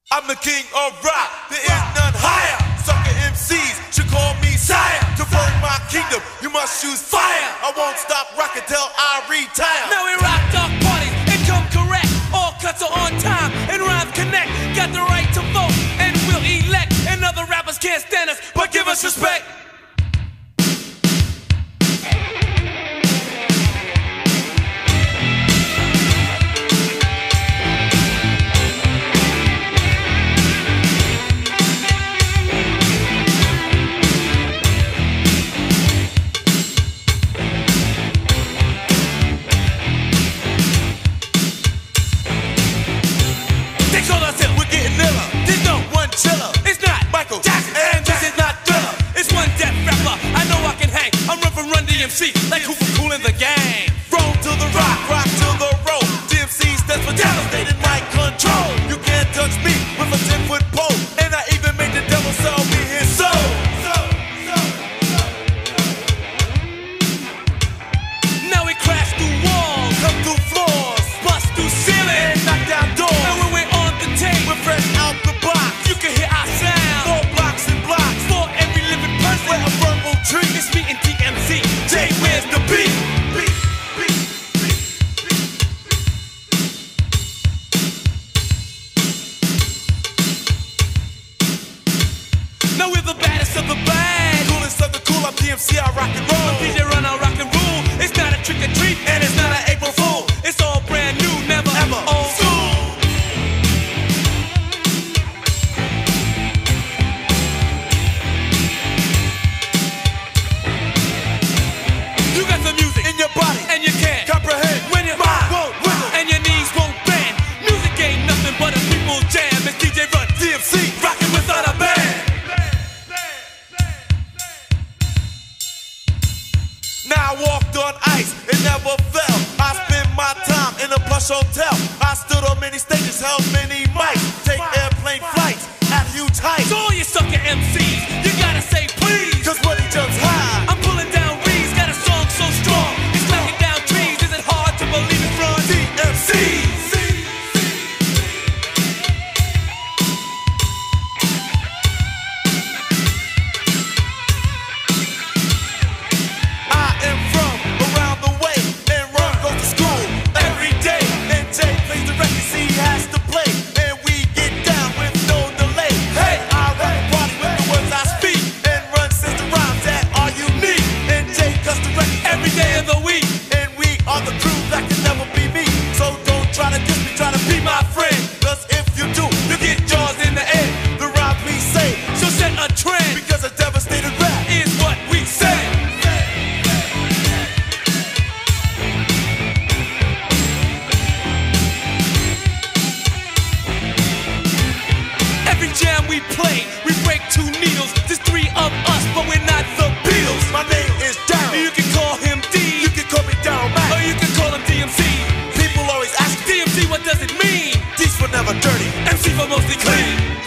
I'm the king of rock, there is none higher. Sucker MCs should call me sire. To burn my kingdom, you must choose fire. I won't stop rocking till I retire. Now we rock dark parties and come correct. All cuts are on time and rhymes connect. Got the right to vote and we'll elect. And other rappers can't stand us, but give us respect. We're getting iller. There's no one chiller. It's not Michael Jackson, and this is not Thriller. It's one death rapper. I know I can hang. I'm Run DMC, like who for cool in the gang. Roll to the rock, rock to the roll. DMC stands for devastated mind control. You can't touch me with a 10-foot pole. And I even made the devil sell me his soul. Now we crash through walls, Come through floors, bust through ceilings, and knock down doors. and when we're on the tape, We're fresh out the box. you can hear our sound. 4 blocks and blocks. For every living person, We're a verbal tree. it's me and DMC. Jay, where's the beat? Beat, beat, beat, beat. Now we're the baddest of the bad. Coolest of the cool, I'm DMC, I rock and roll. DJ Run, I rock and rule. It's not a trick or treat, And it's not an April Fool. it's all brand new, never Ever old school. You got the music In your body, and you can't comprehend. when your Mind won't wiggle. and your knees won't bend. Music ain't nothing but a people's jam. It's DJ Run, DMC, rocking without a band. Now I walked on ice, it never fell. I spent my time in a plush hotel. I stood on many stages, held many mics. Take airplane flights at huge heights. So all you sucker MCs, you gotta say please. Cause when he jumps high, I'm pulling down reeds, got a song so strong. It's knocking down trees. Is it hard to believe it's wrong? DMC. I am from around the way, and Run goes to school every day. And Jay plays the records he has to play, and we get down with no delay. Hey, I run the party with the words I speak, and Run says the rhymes that are unique. And Jay cuts the records Every day of the week. and we are the crew that can never be me. So don't try to diss me, try to be my friend. Cause if you do, you get jaws in the air. The rhymes we say, So set a trend because a devastated rap. is what we say. Every jam we play, we break 2 needles. There's 3 of us, but we're not the Beatles. My name is Darryl. You can call him D, You can call me Darryl or Mack. you can call him DMC. People always ask me, DMC, what does it mean? these were never dirty. MC for mostly clean.